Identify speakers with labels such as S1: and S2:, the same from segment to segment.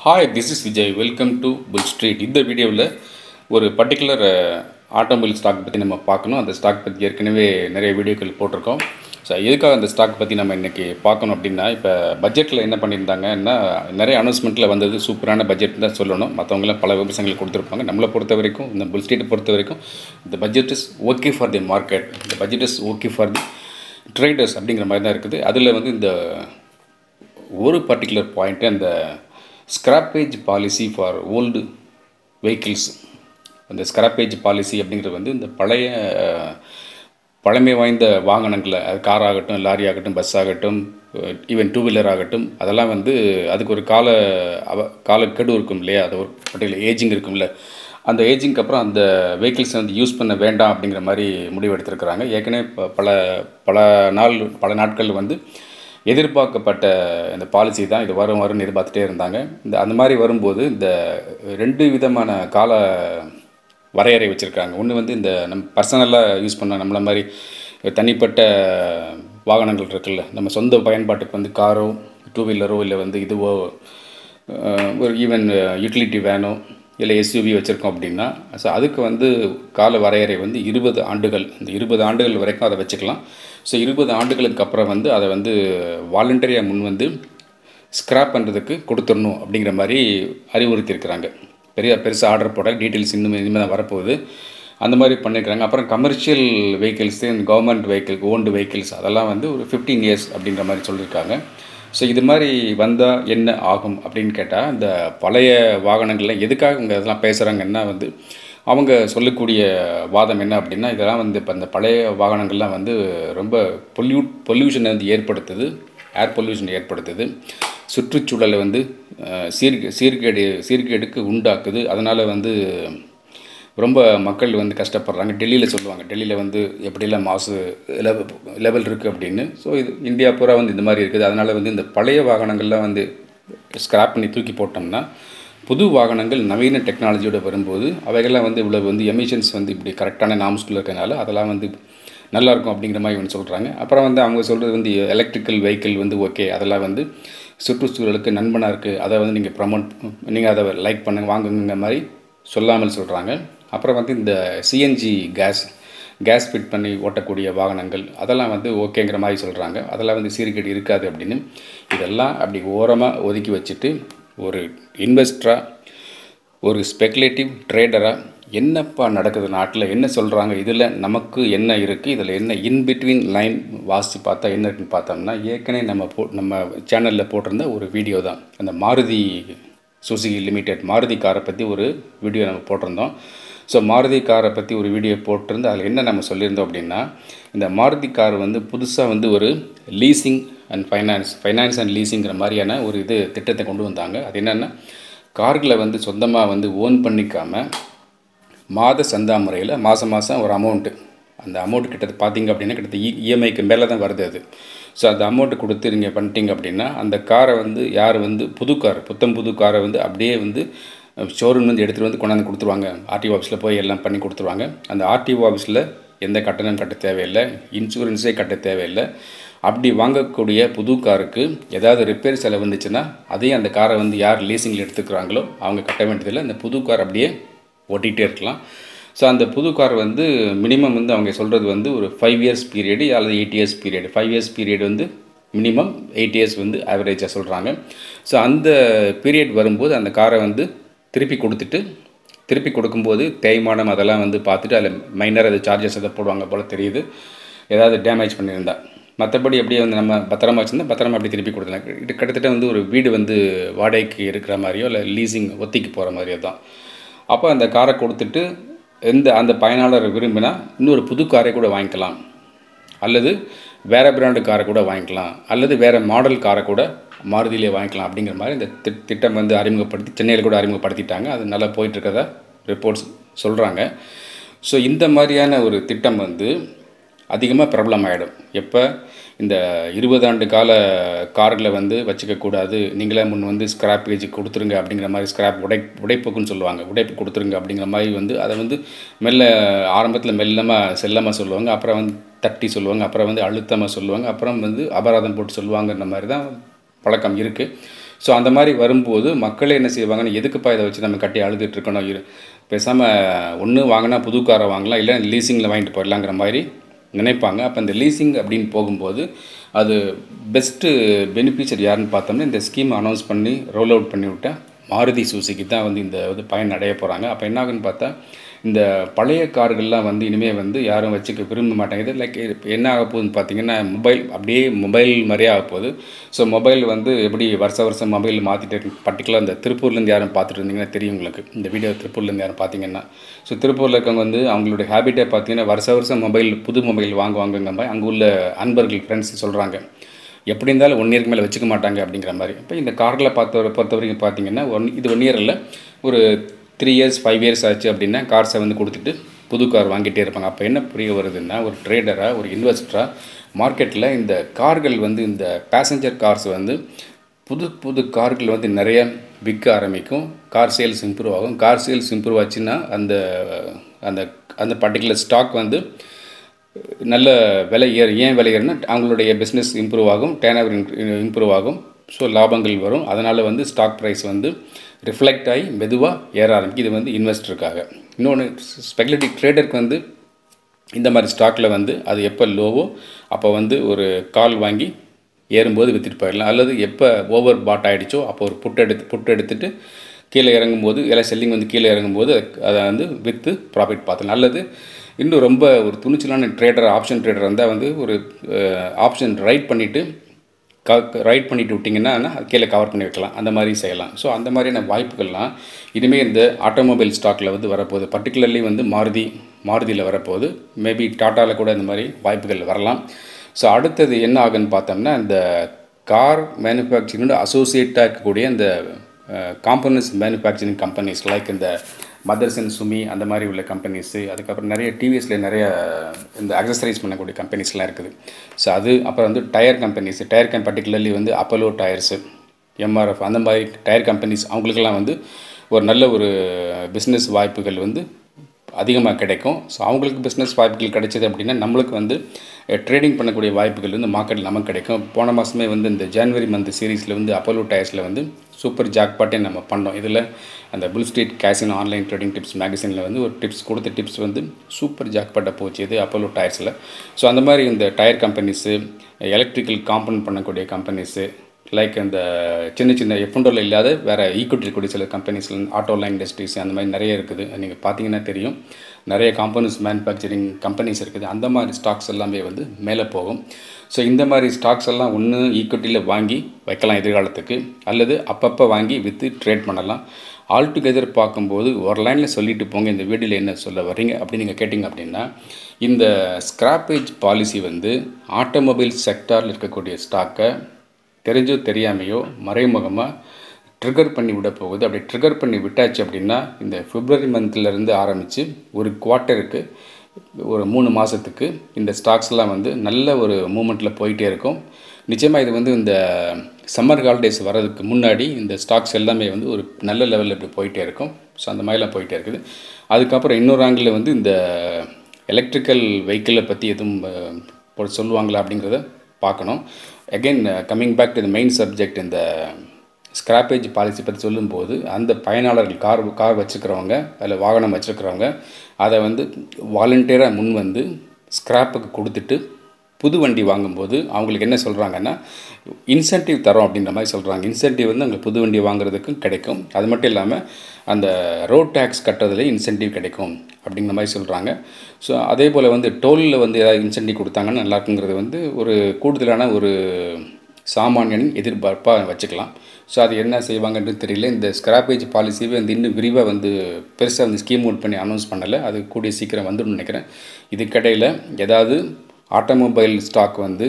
S1: Hi, this is Vijay. Welcome to Bull Street. இந்த வீடியோவில் ஒரு பர்டிகுலர் ஆட்டோமொபைல் ஸ்டாக் பற்றி நம்ம பார்க்கணும். அந்த ஸ்டாக் பற்றி ஏற்கனவே நிறைய வீடியோக்கள் போட்டிருக்கோம். ஸோ எதுக்காக அந்த ஸ்டாக் பற்றி நம்ம இன்றைக்கி பார்க்கணும் அப்படின்னா, இப்போ பட்ஜெட்டில் என்ன பண்ணியிருந்தாங்கன்னா, நிறைய அனௌன்ஸ்மெண்ட்டில் வந்தது சூப்பரான பட்ஜெட் தான் சொல்லணும். மற்றவங்களாம் பல விமர்சனங்கள் கொடுத்துருப்பாங்க. நம்மளை பொறுத்த வரைக்கும், இந்த புல் ஸ்ட்ரீட்டை பொறுத்த வரைக்கும், இந்த budget is okay for the market, இந்த budget is okay for the traders அப்படிங்கிற மாதிரி தான் இருக்குது. அதில் வந்து இந்த ஒரு பர்டிகுலர் பாயிண்ட்டு, அந்த scrappage policy for old vehicles. அந்த ஸ்கிராப்பேஜ் பாலிசி அப்படிங்கிறது வந்து இந்த பழமை வாய்ந்த வாகனங்களை, அது கார் ஆகட்டும், லாரி ஆகட்டும், பஸ் ஆகட்டும், ஈவன் டூ வீலர் ஆகட்டும், அதெல்லாம் வந்து அதுக்கு ஒரு காலக்கெடு இருக்கும் இல்லையா, அது ஒரு பர்டிகுலர் ஏஜிங் இருக்கும்ல, அந்த ஏஜிங்க்கு அப்புறம் அந்த வெஹிக்கிள்ஸை வந்து யூஸ் பண்ண வேண்டாம் அப்படிங்கிற மாதிரி முடிவு எடுத்திருக்கிறாங்க. ஏற்கனவே பல நாட்கள் வந்து எதிர்பார்க்கப்பட்ட இந்த பாலிசி தான். இது வரும்னு எதிர்பார்த்துட்டே இருந்தாங்க. அந்த மாதிரி வரும்போது இந்த ரெண்டு விதமான கால வரையறை வச்சுருக்காங்க. ஒன்று வந்து இந்த நம்ம பர்சனலாக யூஸ் பண்ண நம்மள மாதிரி தனிப்பட்ட வாகனங்கள் இருக்குல்ல, நம்ம சொந்த பயன்பாட்டுக்கு வந்து காரோ, டூ வீலரோ, இல்லை வந்து இதுவோ, ஒரு ஈவன் யூட்டிலிட்டி வேனோ, இல்லை எஸ்யூவி வச்சுருக்கோம் அப்படின்னா, ஸோ அதுக்கு வந்து கால வரையறை வந்து 20 ஆண்டுகள். இந்த 20 ஆண்டுகள் வரைக்கும் அதை வச்சுக்கலாம். ஸோ 20 ஆண்டுகளுக்கு அப்புறம் வந்து அதை வந்து வாலண்டரியாக முன் வந்து ஸ்க்ராப் பண்ணுறதுக்கு கொடுத்துடணும் அப்படிங்கிற மாதிரி அறிவுறுத்தியிருக்கிறாங்க. பெருசாக ஆர்டர் போட டீட்டெயில்ஸ் இனிமேல் தான் வரப்போகுது. அந்த மாதிரி பண்ணியிருக்கிறாங்க. அப்புறம் commercial vehicles, government owned vehicles, அதெல்லாம் வந்து ஒரு 15 இயர்ஸ் அப்படிங்கிற மாதிரி சொல்லியிருக்காங்க. ஸோ இது மாதிரி வந்தால் என்ன ஆகும் அப்படின்னு கேட்டால், இந்த பழைய வாகனங்களில் எதுக்காக இவங்க இதெல்லாம் பேசுகிறாங்கன்னா வந்து, அவங்க சொல்லக்கூடிய வாதம் என்ன அப்படின்னா, இதெல்லாம் வந்து இப்போ இந்த பழைய வாகனங்கள்லாம் வந்து ரொம்ப பொல்யூஷனை வந்து ஏற்படுத்துது, ஏர் பொல்யூஷன் ஏற்படுத்துது, சுற்றுச்சூழலை வந்து சீர்கேடுக்கு உண்டாக்குது. அதனால் வந்து ரொம்ப மக்கள் வந்து கஷ்டப்படுறாங்க. டெல்லியில் சொல்லுவாங்க, டெல்லியில் வந்து எப்படிலாம் மாசு லெவல் இருக்குது அப்படின்னு. ஸோ இது இந்தியா பூரா வந்து இந்த மாதிரி இருக்குது. அதனால் வந்து இந்த பழைய வாகனங்கள்லாம் வந்து ஸ்க்ராப் பண்ணி தூக்கி போட்டோம்னா, புது வாகனங்கள் நவீன டெக்னாலஜியோடு வரும்போது அவைகள்லாம் வந்து இவ்வளோ வந்து எமிஷன்ஸ் வந்து இப்படி கரெக்டான நாம்ஸ்குள்ளே இருக்கிறனால அதெல்லாம் வந்து நல்லாயிருக்கும் அப்படிங்கிற மாதிரி ஒன்று சொல்கிறாங்க. அப்புறம் வந்து அவங்க சொல்கிறது வந்து எலக்ட்ரிக்கல் வெஹிக்கிள் வந்து ஓகே, அதெல்லாம் வந்து சுற்றுச்சூழலுக்கு நண்பனாக இருக்குது, அதை வந்து நீங்கள் அதை லைக் பண்ணுங்க, வாங்குங்கிற மாதிரி சொல்லாமல் சொல்கிறாங்க. அப்புறம் வந்து இந்த சிஎன்ஜி கேஸ் ஃபிட் பண்ணி ஓட்டக்கூடிய வாகனங்கள், அதெல்லாம் வந்து ஓகேங்கிற மாதிரி சொல்கிறாங்க. அதெல்லாம் வந்து சீர்கேடு இருக்காது அப்படின்னு. இதெல்லாம் அப்படி ஓரமாக ஒதுக்கி வச்சுட்டு, ஒரு இன்வெஸ்டராக, ஒரு ஸ்பெகுலேட்டிவ் ட்ரேடராக என்னப்பா நடக்குது நாட்டில், என்ன சொல்கிறாங்க, இதில் நமக்கு என்ன இருக்குது, இதில் என்ன இன்பிட்வீன் லைன் வாசி பார்த்தா என்ன இருக்குன்னு பார்த்தோம்னா, ஏற்கனவே நம்ம சேனலில் போட்டிருந்த ஒரு வீடியோ தான். அந்த மாருதி சுசுகி லிமிடெட் மாருதி காரை பற்றி ஒரு வீடியோ நம்ம போட்டிருந்தோம். ஸோ மாருதி காரை பற்றி ஒரு வீடியோ போட்டிருந்து அதில் என்ன நம்ம சொல்லியிருந்தோம் அப்படின்னா, இந்த மாருதி கார் வந்து புதுசாக வந்து ஒரு லீசிங் அண்ட் ஃபைனான்ஸ் அண்ட் லீஸிங்கிற மாதிரியான ஒரு திட்டத்தை கொண்டு வந்தாங்க. அது என்னென்னா, கார்களை வந்து சொந்தமாக வந்து ஓன் பண்ணிக்காமல் மாத சந்தா முறையில் மாதம் ஒரு அமௌண்ட்டு, அந்த அமௌண்ட் கிட்டத்தட்ட பார்த்திங்க அப்படின்னா கிட்டத்தட்ட இஎம்ஐக்கு மேலே தான் வருது அது. ஸோ அந்த அமௌண்ட்டு கொடுத்து நீங்கள் பண்ணிட்டீங்க அப்படின்னா, அந்த காரை வந்து யார் வந்து புது காரை வந்து அப்படியே வந்து ஷோரூம் வந்து எடுத்துகிட்டு வந்து கொண்டாந்து கொடுத்துருவாங்க. ஆர்டிஓ ஆஃபீஸில் போய் எல்லாம் பண்ணி கொடுத்துருவாங்க. அந்த ஆர்டிஓ ஆஃபீஸில் எந்த கட்டணம் கட்ட தேவையில்லை, இன்சூரன்ஸே கட்ட தேவையில்லை. அப்படி வாங்கக்கூடிய புது காருக்கு ஏதாவது ரிப்பேர் செலவு வந்துச்சுன்னா அதையும் அந்த காரை வந்து யார் லீசிங்கில் எடுத்துக்கிறாங்களோ அவங்க கட்ட வேண்டியதில்லை. அந்த புது கார் அப்படியே ஓட்டிகிட்டே இருக்கலாம். ஸோ அந்த புது கார் வந்து மினிமம் வந்து அவங்க சொல்கிறது வந்து ஒரு 5 இயர்ஸ் பீரியடு அல்லது 8 இயர்ஸ் பீரியடு. 5 இயர்ஸ் பீரியட் வந்து மினிமம், 8 இயர்ஸ் வந்து ஆவரேஜாக சொல்கிறாங்க. ஸோ அந்த பீரியட் வரும்போது அந்த காரை வந்து திருப்பி கொடுக்கும்போது தேய்மானம் அதெல்லாம் வந்து பார்த்துட்டு அதில் மைனர் அது சார்ஜஸ் எதை போடுவாங்க போல் தெரியுது, ஏதாவது டேமேஜ் பண்ணியிருந்தா. மற்றபடி அப்படியே வந்து நம்ம பத்திரமா வச்சுருந்தா பத்திரமா அப்படி திருப்பி கொடுத்துலாம். இது கிட்டத்தட்ட வந்து ஒரு வீடு வந்து வாடகைக்கு இருக்கிற மாதிரியோ இல்லை லீசிங் ஒத்திக்கு போகிற மாதிரியோ தான். அப்போ அந்த காரை கொடுத்துட்டு அந்த பயனாளர் விரும்பினா இன்னொரு புது காரை கூட வாங்கிக்கலாம், அல்லது வேறு பிராண்டு காரை கூட வாங்கிக்கலாம், அல்லது வேறு மாடல் காரை கூட மாருதியிலே வாங்கிக்கலாம் அப்படிங்கிற மாதிரி இந்த திட்டம் வந்து சென்னையில் கூட அறிமுகப்படுத்திட்டாங்க. அது நல்லா போயிட்டுருக்கதா ரிப்போர்ட்ஸ் சொல்கிறாங்க. ஸோ இந்த மாதிரியான ஒரு திட்டம் வந்து அதிகமாக பிரபலமாகிடும். எப்போ இந்த 20 ஆண்டு கால கார்களை வந்து வச்சுக்கக்கூடாது, நீங்களே முன் வந்து ஸ்கிராப்பேஜ் கொடுத்துருங்க அப்படிங்கிற மாதிரி, உடைப்புக்குன்னு சொல்லுவாங்க, உடைப்பு கொடுத்துருங்க அப்படிங்கிற மாதிரி வந்து அதை வந்து ஆரம்பத்தில் செல்லமாக சொல்லுவாங்க, அப்புறம் வந்து தட்டி சொல்லுவாங்க, அப்புறம் வந்து அழுத்தமாக சொல்லுவாங்க, அப்புறம் வந்து அபராதம் போட்டு சொல்லுவாங்கன்ற மாதிரி தான் பழக்கம் இருக்குது. ஸோ அந்த மாதிரி வரும்போது மக்களே என்ன செய்வாங்கன்னா, எதுக்குப்பா இதை வச்சு நம்ம கட்டி அழுதுட்டு இருக்கணும், பேசாமல் ஒன்று வாங்கினா புது காரை வாங்கலாம், இல்லை லீசிங்கில் வாங்கிட்டு போயிடலாங்கிற மாதிரி நினைப்பாங்க. அப்போ இந்த லீசிங் அப்படின்னு போகும்போது அது பெஸ்ட்டு பெனிஃபிஷரி யாருன்னு பார்த்தோம்னா, இந்த ஸ்கீம் அனௌன்ஸ் பண்ணி ரோல் அவுட் பண்ணி விட்ட மாருதி சுசுகி தான் வந்து இந்த பயன் அடைய போகிறாங்க. அப்போ என்ன ஆகுன்னு பார்த்தா, இந்த பழைய கார்கள்லாம் வந்து இனிமேல் வந்து யாரும் வச்சுக்க விரும்ப மாட்டேங்குது. லைக் என்ன ஆக போகுதுன்னு பார்த்தீங்கன்னா, அப்படியே மொபைல் மாதிரியே ஆக போகுது. ஸோ மொபைல் வந்து எப்படி வருஷம் மொபைல் மாற்றிட்டு இருக்கு. பர்டிகுலர் இந்த திருப்பூர்லேருந்து யாரும் பார்த்துட்டு இருந்தீங்கன்னா தெரியும் உங்களுக்கு. இந்த வீடியோ திருப்பூர்லேருந்து யாரும் பார்த்தீங்கன்னா, ஸோ திருப்பூரில் இருக்கவங்க வந்து அவங்களுடைய ஹேபிட்டே பார்த்தீங்கன்னா வருஷம் மொபைல் புது மொபைல் வாங்குவாங்கங்கிற மாதிரி அங்கே உள்ள அன்பர்கள் ஃப்ரெண்ட்ஸ் சொல்கிறாங்க. எப்படி இருந்தாலும் 1 இயருக்கு மேலே வச்சுக்க மாட்டாங்க அப்படிங்கிற மாதிரி. இப்போ இந்த கார்களை பொறுத்த வரைக்கும் பார்த்தீங்கன்னா இது 1 இயர் இல்லை, ஒரு 3 இயர்ஸ் 5 இயர்ஸ் ஆச்சு அப்படின்னா கார்ஸை வந்து கொடுத்துட்டு புது கார் வாங்கிட்டே இருப்பாங்க. அப்போ என்ன புரிய வருதுன்னா, ஒரு ட்ரேடராக ஒரு இன்வெஸ்டராக மார்க்கெட்டில் இந்த கார்கள் வந்து இந்த பேசஞ்சர் கார்ஸ் வந்து புது கார்கள் வந்து நிறைய விற்க ஆரம்பிக்கும். கார் சேல்ஸ் இம்ப்ரூவ் ஆகும். கார் சேல்ஸ் இம்ப்ரூவ் ஆச்சுன்னா அந்த அந்த அந்த பர்டிகுலர் ஸ்டாக் வந்து நல்ல விலை ஏன் விலை ஏறுனா அவங்களுடைய பிஸ்னஸ் இம்ப்ரூவ் ஆகும், டேர்ன் ஓவர் இம்ப்ரூவ் ஆகும். ஸோ லாபங்கள் வரும். அதனால் வந்து ஸ்டாக் ப்ரைஸ் வந்து ரிஃப்ளெக்ட் ஆகி மெதுவாக ஏற ஆரம்பிக்கும். இது வந்து இன்வெஸ்டருக்காக. இன்னொன்று ஸ்பெகுலேட்டிவ் ட்ரேடருக்கு வந்து இந்த மாதிரி ஸ்டாக்கில் வந்து அது எப்போ லோவோ அப்போ வந்து ஒரு கால் வாங்கி ஏறும்போது விற்றுட்டு போயிடலாம். அல்லது எப்போ ஓவர் பாட் ஆகிடுச்சோ அப்போ ஒரு புட்டு எடுத்துட்டு கீழே இறங்கும்போது எல்லாம் செல்லிங் வந்து கீழே இறங்கும்போது அதை வந்து விற்று ப்ராஃபிட் பார்த்துக்கலாம். அல்லது இன்னும் ரொம்ப ஒரு துணிச்சலான ட்ரேடர், ஆப்ஷன் ட்ரேடர் இருந்தால் வந்து ஒரு ஆப்ஷன் ரைட் பண்ணிவிட்டு விட்டிங்கன்னா அது கீழே கவர் பண்ணி வைக்கலாம். அந்த மாதிரி செய்யலாம். ஸோ அந்த மாதிரியான வாய்ப்புகள்லாம் இனிமேல் இந்த ஆட்டோமொபைல் ஸ்டாக்கில் வந்து வரப்போகுது. பர்டிகுலர்லி வந்து மாருதியில் வரப்போகுது. மேபி டாட்டாவில் கூட இந்த மாதிரி வாய்ப்புகள் வரலாம். ஸோ அடுத்தது என்ன ஆகுன்னு பார்த்தோம்னா, இந்த கார் மேனுஃபேக்சரிங்கோட அசோசியேட்டாக இருக்கக்கூடிய இந்த காம்பனன்ட்ஸ் மேனுஃபேக்சரிங் கம்பெனிஸ் லைக் இந்த மதர்சன் சுமி அந்த மாதிரி உள்ள கம்பெனிஸு, அதுக்கப்புறம் நிறைய டிவிஎஸில் நிறைய இந்த அக்சசரைஸ் பண்ணக்கூடிய கம்பெனிஸ்லாம் இருக்குது. ஸோ அது அப்புறம் வந்து டயர் கம்பெனிஸ், பர்டிகுலர்லி வந்து அப்போலோ டயர்ஸு, எம்ஆர்எஃப் அந்த மாதிரி டயர் கம்பெனிஸ், அவங்களுக்கெல்லாம் வந்து ஒரு நல்ல ஒரு பிஸ்னஸ் வாய்ப்புகள் வந்து அதிகமாக கிடைக்கும். ஸோ அவங்களுக்கு பிஸ்னஸ் வாய்ப்புகள் கிடைச்சது அப்படின்னா நம்மளுக்கு வந்து ட்ரேடிங் பண்ணக்கூடிய வாய்ப்புகள் வந்து மார்க்கெட்டில் நமக்கு கிடைக்கும். போன மாதமே வந்து இந்த ஜனவரி மந்த் சீரீஸில் வந்து அப்போலோ டயர்ஸில் வந்து சூப்பர் ஜாக்பாட்டே நம்ம பண்ணோம். இதில் அந்த Bull Street casino online trading tips மேகசினில் வந்து ஒரு டிப்ஸ் வந்து சூப்பர் ஜாக்பாட்டை போச்சு இது அப்போலோ டயர்ஸில். ஸோ அந்த மாதிரி இந்த டயர் கம்பெனிஸு, எலக்ட்ரிக்கல் காம்பவுண்ட் பண்ணக்கூடிய கம்பெனிஸு, லைக் இந்த சின்ன எஃப்என்டோவில் இல்லாத வேறு ஈக்குவிட்டி இருக்கக்கூடிய சில கம்பெனிஸ், ஆட்டோலைன் இண்டஸ்ட்ரீஸ் அந்த மாதிரி நிறைய இருக்குது. நீங்கள் பார்த்தீங்கன்னா தெரியும், நிறைய காம்பனன்ட்ஸ் மேனுஃபேக்சரிங் கம்பெனிஸ் இருக்குது. அந்த மாதிரி ஸ்டாக்ஸ் எல்லாமே வந்து மேலே போகும். ஸோ இந்த மாதிரி ஸ்டாக்ஸ் எல்லாம் ஒன்று ஈக்குவிட்டியில் வாங்கி வைக்கலாம் எதிர்காலத்துக்கு, அல்லது அப்பப்போ வாங்கி விற்று ட்ரேட் பண்ணலாம். ஆல் டுகெதர் பார்க்கும்போது ஒரு லைனில் சொல்லிட்டு போங்க, இந்த வீடியோவில் என்ன சொல்ல வர்றீங்க அப்படின்னு நீங்கள் கேட்டிங்க அப்படின்னா, இந்த ஸ்கிராப்பேஜ் பாலிசி வந்து ஆட்டோமொபைல் செக்டாரில் இருக்கக்கூடிய ஸ்டாக்கை தெரிஞ்சோ தெரியாமையோ மறைமுகமாக ட்ரிகர் பண்ணி விட போகுது. அப்படி ட்ரிகர் பண்ணி விட்டாச்சு அப்படின்னா இந்த பிப்ரவரி மந்த்லேருந்து ஆரம்பித்து ஒரு குவார்ட்டருக்கு ஒரு 3 மாதத்துக்கு இந்த ஸ்டாக்ஸ்லாம் வந்து நல்ல ஒரு மூமெண்ட்டில் போயிட்டே இருக்கும். நிச்சயமாக இது வந்து இந்த சம்மர் ஹாலிடேஸ் வர்றதுக்கு முன்னாடி இந்த ஸ்டாக்ஸ் எல்லாமே வந்து ஒரு நல்ல லெவலில் இப்படி போயிட்டே இருக்கும். ஸோ அந்த மாதிரிலாம் போயிட்டே இருக்குது. அதுக்கப்புறம் இன்னொரு ஆங்கிளில் வந்து இந்த எலக்ட்ரிக்கல் வெஹிக்கிளை பற்றி எதுவும் சொல்லுவாங்களா அப்படிங்கிறத பார்க்கணும். Again coming back to the main subject, இந்த ஸ்கிராப்பேஜ் பாலிசி பற்றி சொல்லும்போது அந்த பயனாளர்கள் கார் வச்சுருக்கிறவங்க, அதில் வாகனம் வச்சுருக்கிறவங்க அதை வந்து வாலண்டியராக முன் வந்து ஸ்கிராப்புக்கு கொடுத்துட்டு புது வண்டி வாங்கும்போது அவங்களுக்கு என்ன சொல்கிறாங்கன்னா, இன்சென்டிவ் தரோம் அப்படின்ற மாதிரி சொல்கிறாங்க. இன்சென்டிவ் வந்து அங்கே புது வண்டி வாங்குறதுக்கும் கிடைக்கும். அது மட்டும் இல்லாமல் அந்த ரோட் டேக்ஸ் கட்டுறதுலேயும் இன்சென்டிவ் கிடைக்கும் அப்படிங்கிற மாதிரி சொல்கிறாங்க. ஸோ அதே போல் வந்து டோலில் வந்து ஏதாவது இன்சென்டிவ் கொடுத்தாங்கன்னா நல்லாயிருக்குங்கிறது வந்து ஒரு கூடுதலான ஒரு சாமானியனின் எதிர்பார்ப்பாக வச்சுக்கலாம். ஸோ அது என்ன செய்வாங்கன்னு தெரியல. இந்த ஸ்கிராப்பேஜ் பாலிசியை வந்து இன்னும் விரிவாக வந்து பெருசாக வந்து ஸ்கீம் அவுட் பண்ணி அனௌன்ஸ் பண்ணலை. அது கூடிய சீக்கிரம் வந்துடும் நினைக்கிறேன். இதுக்கடையில் ஏதாவது ஆட்டோமொபைல் ஸ்டாக் வந்து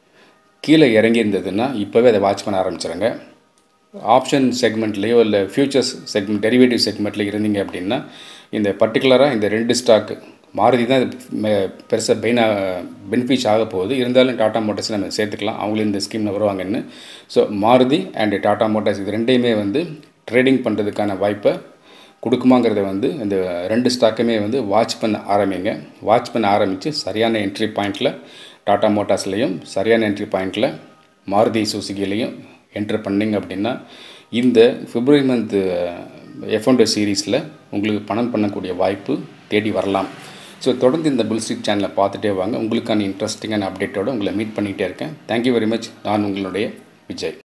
S1: கீழே இறங்கி இருந்ததுன்னா இப்போவே அதை வாட்ச் பண்ண ஆரம்பிச்சிடுங்க. ஆப்ஷன் செக்மெண்ட்லேயோ இல்லை ஃபியூச்சர்ஸ் செக்மெண்ட், டெரிவேட்டிவ் செக்மெண்ட்டில் இருந்தீங்க அப்படின்னா இந்த பர்டிகுலராக இந்த 2 ஸ்டாக்கு மாருதி தான் பெருசாக பெனிஃபிட்ஸ் ஆக போகுது. இருந்தாலும் டாடா மோட்டார்ஸ் நம்ம சேர்த்துக்கலாம், அவங்களும் இந்த ஸ்கீமில் வருவாங்கன்னு. So Maruti and Tata Motors இது ரெண்டையுமே வந்து ட்ரேடிங் பண்ணுறதுக்கான வாய்ப்பை கொடுக்குமாங்கிறத வந்து இந்த 2 ஸ்டாக்குமே வந்து வாட்ச் பண்ண ஆரம்பிங்க. வாட்ச் பண்ண ஆரம்பித்து சரியான என்ட்ரி பாயிண்டில் டாடா மோட்டார்ஸ்லேயும் சரியான என்ட்ரி பாயிண்டில் மாருதி சுசுகிலையும் என்டர் பண்ணிங்க அப்படின்னா இந்த பிப்ரவரி மந்த் F&O சீரீஸில் உங்களுக்கு பணம் பண்ணக்கூடிய வாய்ப்பு தேடி வரலாம். ஸோ தொடர்ந்து இந்த புல் ஸ்ட்ரீட் சேனலை பார்த்துட்டே வாங்க. உங்களுக்கான இன்ட்ரெஸ்டிங்கான அப்டேட்டோடு உங்களை மீட் பண்ணிகிட்டே இருக்கேன். Thank you very much. நான் உங்களுடைய விஜய்.